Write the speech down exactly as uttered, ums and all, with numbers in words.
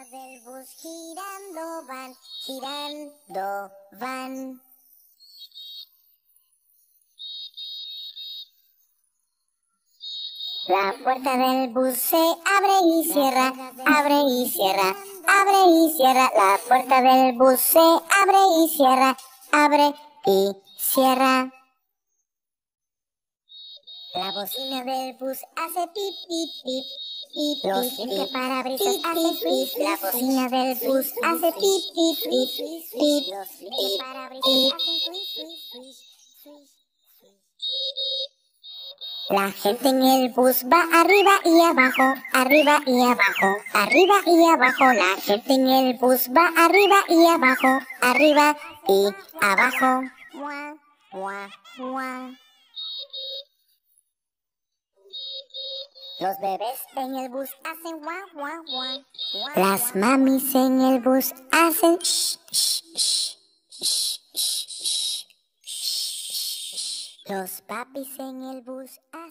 ruedas del bus girando van, girando van. La puerta del bus se abre y cierra, abre y cierra, abre y cierra. La puerta del bus se abre y cierra, abre y cierra. La bocina del bus hace pip, pip, pip, pip, los limpiaparabrisas hacen swish. La bocina del bus hace pip, pip, pip, pip, los limpiaparabrisas hacen swish, swish, swish, swish. La gente en el bus va arriba y abajo, arriba y abajo, arriba y abajo. La gente en el bus va arriba y abajo, arriba y abajo. Mua, mua, mua. Los bebés en el bus hacen guau, guau, guau. Las mamis en el bus hacen shh, shh, shh, shh, shh, shh. Los papis en el bus hacen